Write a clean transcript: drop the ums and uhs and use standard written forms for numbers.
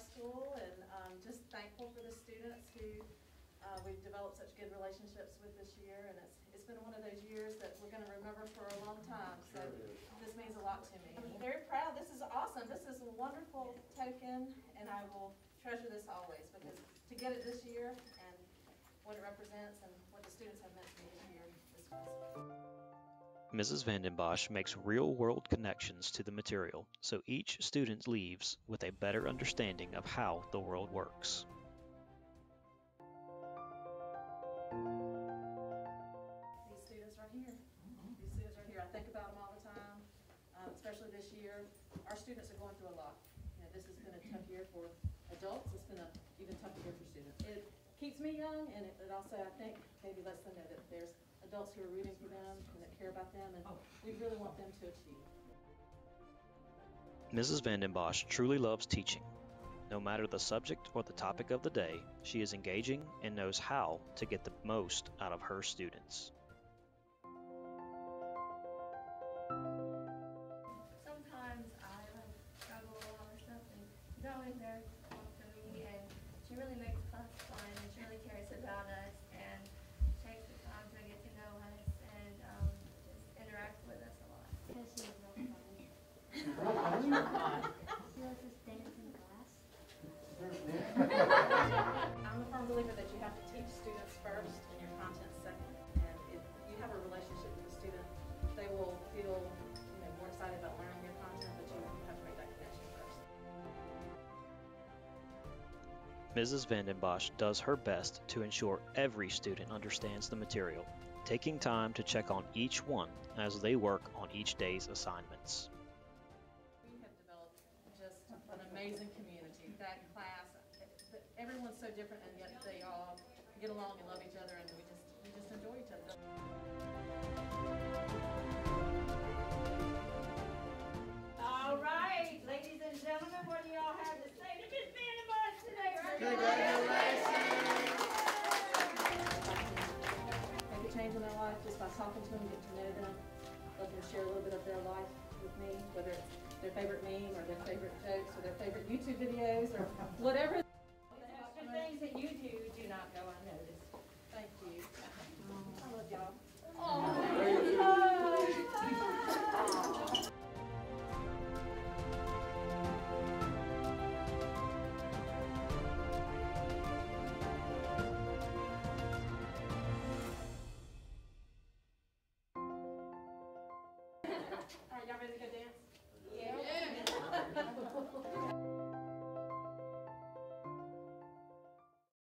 school, and just thankful for the students who we've developed such good relationships with this year, and it's been one of those years that we're going to remember for a long time, so this means a lot to me. I'm very proud. This is awesome. This is a wonderful token, and I will treasure this always, because to get it this year and what it represents and what the students have meant to me this year is awesome. Mrs. Vanden Bosch makes real-world connections to the material, so each student leaves with a better understanding of how the world works. These students right here. These students right here, I think about them all the time, especially this year. Our students are going through a lot. You know, this has been a tough year for adults. It's been an even tougher year for students. It keeps me young, and it also, I think, maybe lets them know that there's adults who are rooting for them and that care about them, and we really want them to achieve. Mrs. Vanden Bosch truly loves teaching. No matter the subject or the topic of the day, she is engaging and knows how to get the most out of her students. Sometimes I struggle a lot with stuff, and she's always there to talk to me, and she really makes class fun, and she really cares about us, and takes the time to get to know us and just interact with us a lot. Because she's real funny. She lets us dance in class. I'm a firm believer that you have to teach students first and your content second. And if you have a relationship with the student, they will feel more excited about learning your content, but you have to make that connection first. Mrs. Vanden Bosch does her best to ensure every student understands the material, taking time to check on each one as they work on each day's assignments. We have developed just an amazing community. That class, everyone's so different, and yet they all get along and love each other, and we just enjoy each other. All right, ladies and gentlemen, what do y'all have to say to Miss Vanden Bosch today? Make a change in their life just by talking to them, getting to know them, let them share a little bit of their life with me, whether it's their favorite meme or their favorite jokes or their favorite YouTube videos or whatever. The things that you do not go unnoticed. Thank you. I love y'all. All right, y'all ready to go